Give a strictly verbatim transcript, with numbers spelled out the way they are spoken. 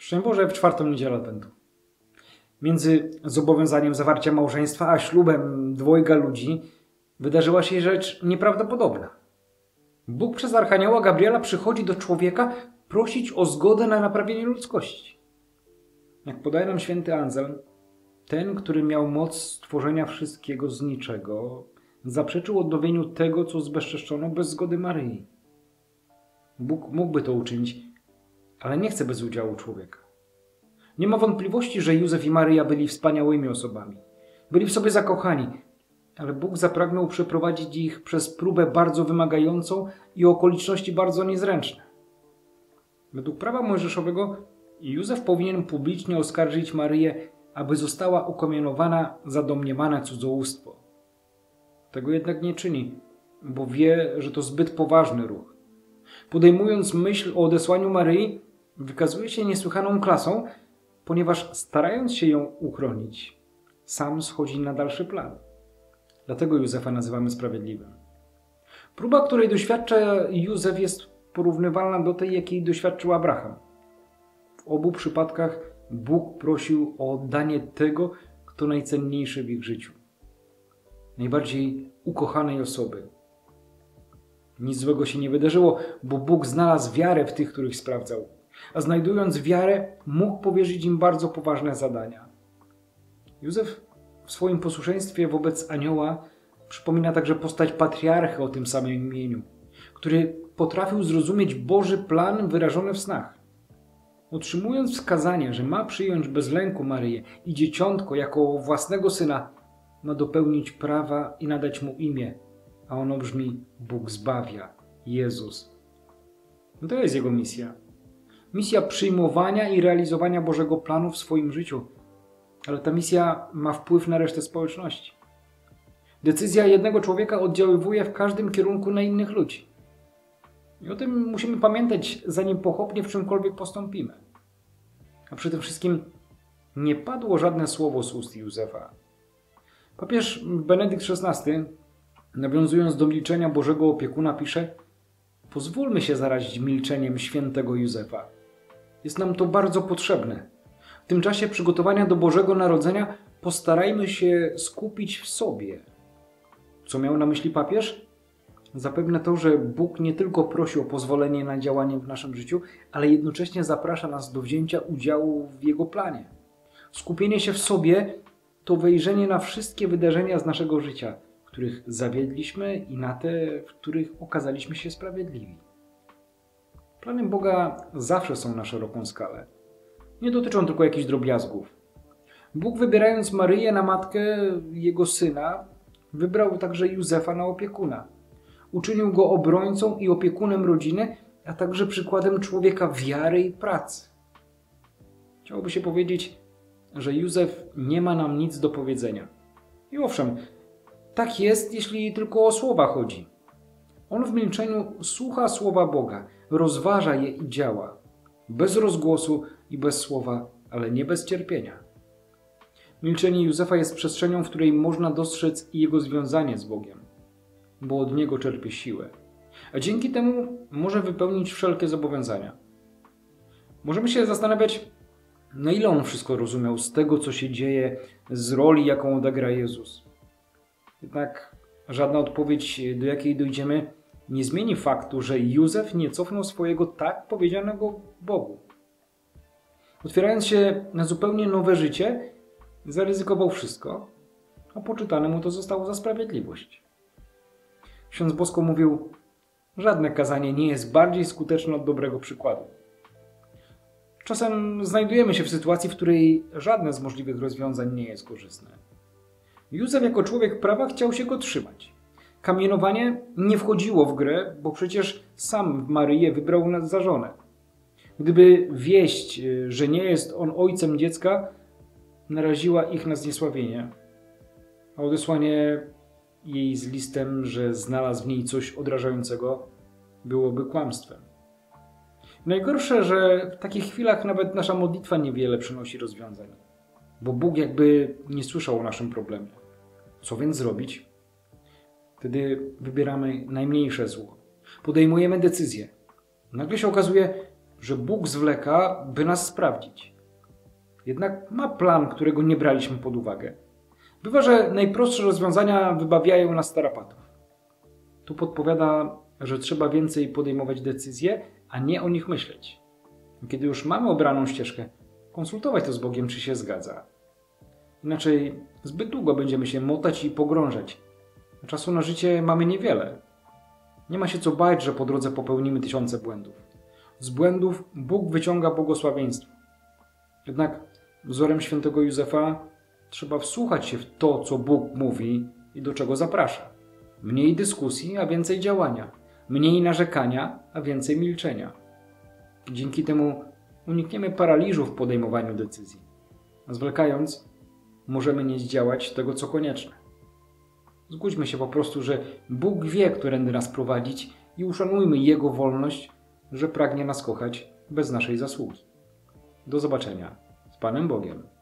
Szczęść Boże w czwartą niedzielę Adwentu. Między zobowiązaniem zawarcia małżeństwa a ślubem dwojga ludzi wydarzyła się rzecz nieprawdopodobna. Bóg przez Archanioła Gabriela przychodzi do człowieka prosić o zgodę na naprawienie ludzkości. Jak podaje nam święty Anselm, ten, który miał moc stworzenia wszystkiego z niczego, zaprzeczył odnowieniu tego, co zbezczeszczono bez zgody Maryi. Bóg mógłby to uczynić, ale nie chce bez udziału człowieka. Nie ma wątpliwości, że Józef i Maryja byli wspaniałymi osobami. Byli w sobie zakochani, ale Bóg zapragnął przeprowadzić ich przez próbę bardzo wymagającą i okoliczności bardzo niezręczne. Według prawa mojżeszowego Józef powinien publicznie oskarżyć Maryję, aby została ukamionowana za domniemane cudzołóstwo. Tego jednak nie czyni, bo wie, że to zbyt poważny ruch. Podejmując myśl o odesłaniu Maryi, wykazuje się niesłychaną klasą, ponieważ starając się ją uchronić, sam schodzi na dalszy plan. Dlatego Józefa nazywamy sprawiedliwym. Próba, której doświadcza Józef, jest porównywalna do tej, jakiej doświadczył Abraham. W obu przypadkach Bóg prosił o oddanie tego, kto najcenniejszy w ich życiu. Najbardziej ukochanej osoby. Nic złego się nie wydarzyło, bo Bóg znalazł wiarę w tych, których sprawdzał. A znajdując wiarę, mógł powierzyć im bardzo poważne zadania. Józef w swoim posłuszeństwie wobec anioła przypomina także postać patriarchy o tym samym imieniu, który potrafił zrozumieć Boży plan wyrażony w snach. Otrzymując wskazanie, że ma przyjąć bez lęku Maryję i dzieciątko jako własnego syna, ma dopełnić prawa i nadać mu imię, a ono brzmi: Bóg zbawia, Jezus. No to jest jego misja. Misja przyjmowania i realizowania Bożego planu w swoim życiu. Ale ta misja ma wpływ na resztę społeczności. Decyzja jednego człowieka oddziaływuje w każdym kierunku na innych ludzi. I o tym musimy pamiętać, zanim pochopnie w czymkolwiek postąpimy. A przy tym wszystkim nie padło żadne słowo z ust Józefa. Papież Benedykt szesnasty, nawiązując do milczenia Bożego opiekuna, pisze: pozwólmy się zarazić milczeniem świętego Józefa. Jest nam to bardzo potrzebne. W tym czasie przygotowania do Bożego Narodzenia postarajmy się skupić w sobie. Co miał na myśli papież? Zapewne to, że Bóg nie tylko prosi o pozwolenie na działanie w naszym życiu, ale jednocześnie zaprasza nas do wzięcia udziału w Jego planie. Skupienie się w sobie to wejrzenie na wszystkie wydarzenia z naszego życia, w których zawiedliśmy, i na te, w których okazaliśmy się sprawiedliwi. Plany Boga zawsze są na szeroką skalę. Nie dotyczą tylko jakichś drobiazgów. Bóg, wybierając Maryję na matkę Jego Syna, wybrał także Józefa na opiekuna. Uczynił go obrońcą i opiekunem rodziny, a także przykładem człowieka wiary i pracy. Chciałoby się powiedzieć, że Józef nie ma nam nic do powiedzenia. I owszem, tak jest, jeśli tylko o słowa chodzi. On w milczeniu słucha słowa Boga, rozważa je i działa. Bez rozgłosu i bez słowa, ale nie bez cierpienia. Milczenie Józefa jest przestrzenią, w której można dostrzec jego związanie z Bogiem, bo od Niego czerpie siłę, a dzięki temu może wypełnić wszelkie zobowiązania. Możemy się zastanawiać, na ile on wszystko rozumiał z tego, co się dzieje, z roli, jaką odegra Jezus. Jednak żadna odpowiedź, do jakiej dojdziemy, nie zmieni faktu, że Józef nie cofnął swojego tak powiedzianego Bogu. Otwierając się na zupełnie nowe życie, zaryzykował wszystko, a poczytane mu to zostało za sprawiedliwość. Ksiądz Bosko mówił: żadne kazanie nie jest bardziej skuteczne od dobrego przykładu. Czasem znajdujemy się w sytuacji, w której żadne z możliwych rozwiązań nie jest korzystne. Józef jako człowiek prawa chciał się go trzymać. Kamienowanie nie wchodziło w grę, bo przecież sam Maryję wybrał za żonę. Gdyby wieść, że nie jest on ojcem dziecka, naraziła ich na zniesławienie, a odesłanie jej z listem, że znalazł w niej coś odrażającego, byłoby kłamstwem. Najgorsze, że w takich chwilach nawet nasza modlitwa niewiele przynosi rozwiązań, bo Bóg jakby nie słyszał o naszym problemie. Co więc zrobić? Wtedy wybieramy najmniejsze zło. Podejmujemy decyzję. Nagle się okazuje, że Bóg zwleka, by nas sprawdzić. Jednak ma plan, którego nie braliśmy pod uwagę. Bywa, że najprostsze rozwiązania wybawiają nas tarapatów. Tu podpowiada, że trzeba więcej podejmować decyzje, a nie o nich myśleć. Kiedy już mamy obraną ścieżkę, konsultować to z Bogiem, czy się zgadza. Inaczej zbyt długo będziemy się motać i pogrążać. A czasu na życie mamy niewiele. Nie ma się co bać, że po drodze popełnimy tysiące błędów. Z błędów Bóg wyciąga błogosławieństwo. Jednak wzorem świętego Józefa trzeba wsłuchać się w to, co Bóg mówi i do czego zaprasza. Mniej dyskusji, a więcej działania. Mniej narzekania, a więcej milczenia. Dzięki temu unikniemy paraliżu w podejmowaniu decyzji. A zwlekając, możemy nie zdziałać tego, co konieczne. Zgódźmy się po prostu, że Bóg wie, którędy nas prowadzić i uszanujmy Jego wolność, że pragnie nas kochać bez naszej zasługi. Do zobaczenia z Panem Bogiem.